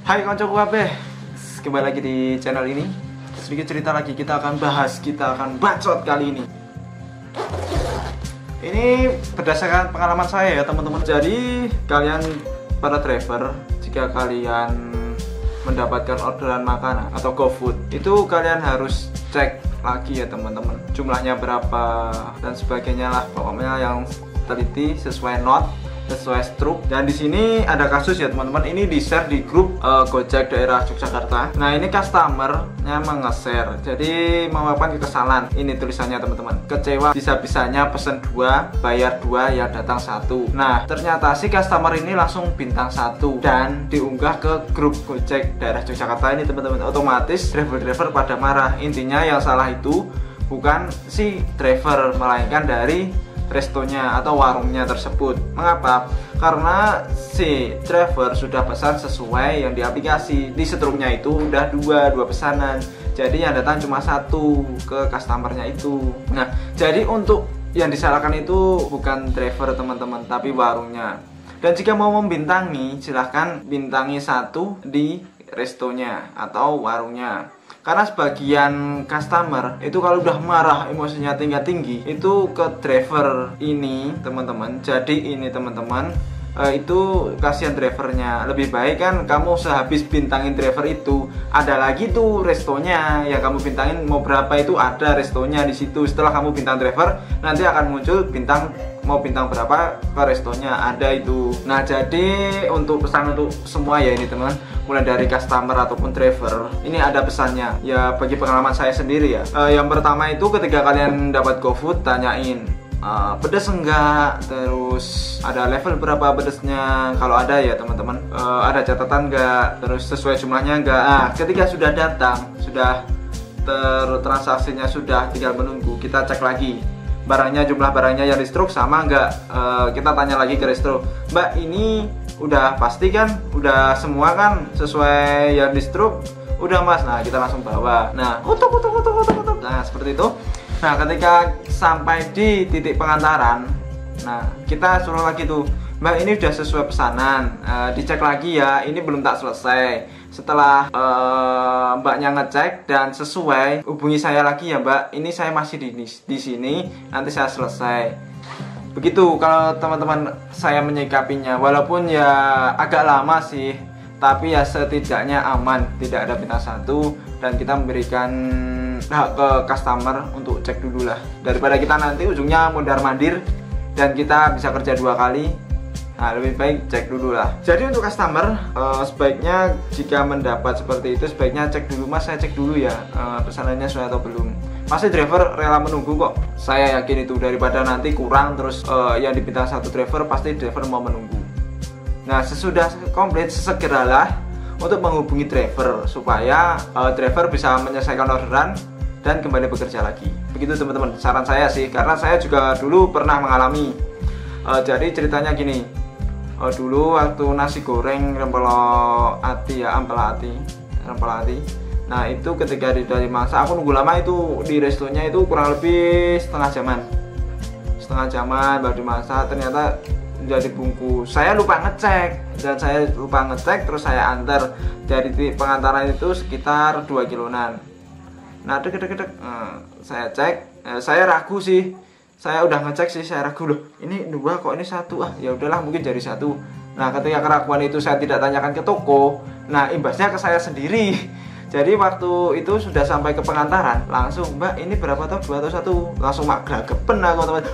Hai koncoku kabeh, kembali lagi di channel ini. Sedikit cerita lagi, kita akan bacot kali ini. Ini berdasarkan pengalaman saya ya teman-teman. Jadi kalian para driver, jika kalian mendapatkan orderan makanan atau GoFood, itu kalian harus cek lagi ya teman-teman, jumlahnya berapa dan sebagainya lah, pokoknya yang teliti, sesuai not, sesuai struk. Dan di sini ada kasus ya teman-teman, ini di share di grup Gojek daerah Yogyakarta. Nah ini customernya nge-share, jadi melakukan kesalahan. Ini tulisannya teman-teman, kecewa bisa-bisanya pesen 2 bayar 2 yang datang 1. Nah ternyata si customer ini langsung bintang 1 dan diunggah ke grup Gojek daerah Yogyakarta ini teman-teman. Otomatis driver-driver pada marah. Intinya yang salah itu bukan si driver, melainkan dari restonya atau warungnya tersebut. Mengapa? Karena si driver sudah pesan sesuai yang di aplikasi. Di setrumnya itu udah dua pesanan, jadi yang datang cuma 1 ke customernya itu. Nah jadi untuk yang disalahkan itu bukan driver teman-teman, tapi warungnya. Dan jika mau membintangi, silahkan bintangi 1 di restonya atau warungnya. Karena sebagian customer itu kalau udah marah, emosinya tinggi itu ke driver ini teman-teman. Jadi ini teman-teman, itu kasihan drivernya. Lebih baik kan kamu sehabis bintangin driver itu ada lagi tuh restonya yang kamu bintangin, mau berapa itu ada restonya di situ. Setelah kamu bintang driver, nanti akan muncul bintang, mau bintang berapa ke restonya ada itu. Nah jadi untuk pesan untuk semua ya ini teman, mulai dari customer ataupun driver, ini ada pesannya ya bagi pengalaman saya sendiri ya. Yang pertama itu ketika kalian dapat GoFood, tanyain pedes enggak, terus ada level berapa pedesnya, kalau ada ya teman-teman, ada catatan enggak, terus sesuai jumlahnya enggak. Nah ketika sudah datang, sudah transaksinya sudah, tinggal menunggu, kita cek lagi barangnya, jumlah barangnya yang di struk sama enggak. Kita tanya lagi ke resto, mbak ini udah pasti kan, udah semua kan sesuai yang di struk, udah mas. Nah kita langsung bawa, nah utuk. Nah seperti itu. Nah ketika sampai di titik pengantaran, nah kita suruh lagi tuh, mbak ini udah sesuai pesanan, dicek lagi ya, ini belum tak selesai. Setelah mbaknya ngecek dan sesuai, hubungi saya lagi ya mbak, ini saya masih di sini, nanti saya selesai. Begitu kalau teman-teman saya menyikapinya, walaupun ya agak lama sih, tapi ya setidaknya aman, tidak ada bintang 1, dan kita memberikan hak ke customer untuk cek dulu lah, daripada kita nanti ujungnya mondar-mandir dan kita bisa kerja 2 kali. Nah lebih baik cek dulu lah. Jadi untuk customer, sebaiknya jika mendapat seperti itu, sebaiknya cek dulu, mas saya cek dulu ya pesanannya sesuai atau belum. Pasti driver rela menunggu kok, saya yakin itu, daripada nanti kurang terus yang dipinta 1 driver, pasti driver mau menunggu. Nah sesudah komplit, segeralah untuk menghubungi driver supaya driver bisa menyelesaikan orderan dan kembali bekerja lagi. Begitu teman-teman, saran saya sih, karena saya juga dulu pernah mengalami. Jadi ceritanya gini, dulu waktu nasi goreng rempelo ati ya, rempel ati. Nah itu ketika dari masak, aku nunggu lama itu di restonya itu kurang lebih setengah jaman baru dimasak. Ternyata jadi bungkus, saya lupa ngecek, terus saya antar. Dari pengantaran itu sekitar 2 kiloan. Nah saya cek, saya ragu sih, saya udah ngecek sih, saya ragu loh, ini 2 kok ini 1, ya udahlah mungkin jadi 1. Nah ketika keraguan itu saya tidak tanyakan ke toko, nah imbasnya ke saya sendiri. Jadi waktu itu sudah sampai ke pengantaran, langsung mbak ini berapa toh, 2 atau 1, langsung mak gregepen aku teman.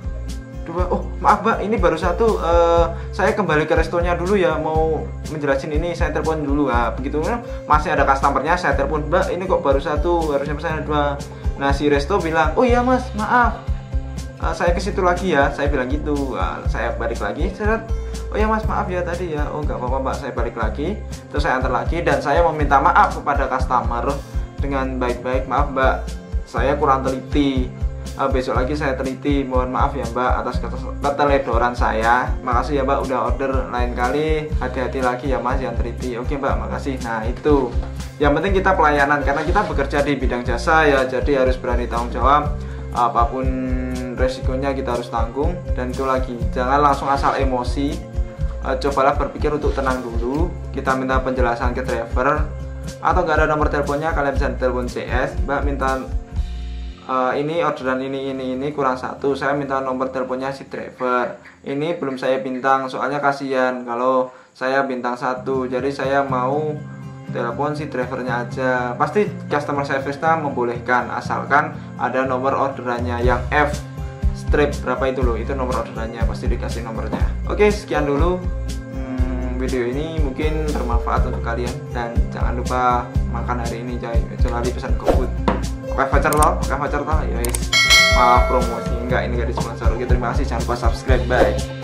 2, oh maaf mbak ini baru 1, saya kembali ke restonya dulu ya, mau menjelasin ini, saya telepon dulu. Nah begitu masih ada customernya, saya telepon, mbak ini kok baru 1, harusnya pesan 2. Nah si resto bilang, oh iya mas maaf, saya ke situ lagi ya, saya bilang gitu. Saya balik lagi, oh ya mas maaf ya tadi ya, oh nggak apa-apa mbak, saya balik lagi, terus saya antar lagi dan saya meminta maaf kepada customer dengan baik-baik, maaf mbak saya kurang teliti, besok lagi saya teliti, mohon maaf ya mbak atas keteledoran saya, makasih ya mbak udah order, lain kali hati-hati lagi ya mas yang teliti. Oke mbak makasih. Nah itu yang penting kita pelayanan, karena kita bekerja di bidang jasa ya, jadi harus berani tanggung jawab, apapun resikonya kita harus tanggung. Dan itu lagi, jangan langsung asal emosi, cobalah berpikir untuk tenang dulu, kita minta penjelasan ke driver, atau nggak ada nomor teleponnya, kalian bisa telepon CS, Mbak minta ini orderan ini kurang satu, saya minta nomor teleponnya si driver, ini belum saya bintang soalnya kasihan kalau saya bintang 1, jadi saya mau telepon si drivernya aja. Pasti customer service-nya membolehkan asalkan ada nomor orderannya yang F strip berapa itu loh, itu nomor orderannya, pasti dikasih nomornya. Oke, sekian dulu video ini, mungkin bermanfaat untuk kalian, dan jangan lupa makan hari ini coy, kecuali pesan GoFood. Pakai voucher toh, ya guys. Malah promosi, enggak, ini gak disponsor. Oke, terima kasih, jangan lupa subscribe, bye.